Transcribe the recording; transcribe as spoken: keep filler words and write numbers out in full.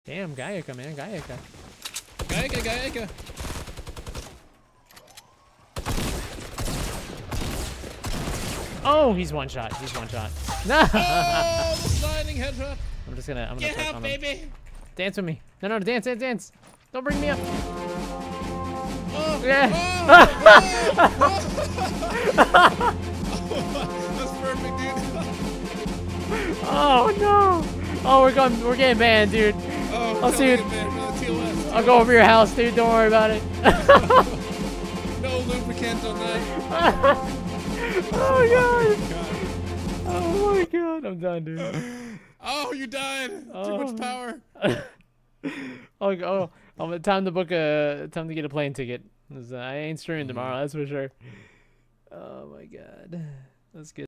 Damn, Gaiaka, man, Gaiaka. Gaiaka, Gaiaka. Oh, he's one shot. He's one shot. No. Oh, the sliding headshot. I'm just gonna. I'm gonna. Get fuck out, on him. baby. Dance with me. No, no, dance, dance, dance. Don't bring me up. Oh, Yeah. Oh, oh, oh. That's perfect, dude. Oh no. Oh, we're going. We're getting banned, dude. Oh, I'll see you. Man, I'll go over your house, dude. Don't worry about it. No lubricant on that. Oh god. Oh, Oh my god. I'm done, dude. oh you died. Oh. Too much power. oh, oh, oh, time to book a time to get a plane ticket. I ain't streaming tomorrow, that's for sure. Oh my god. That's good.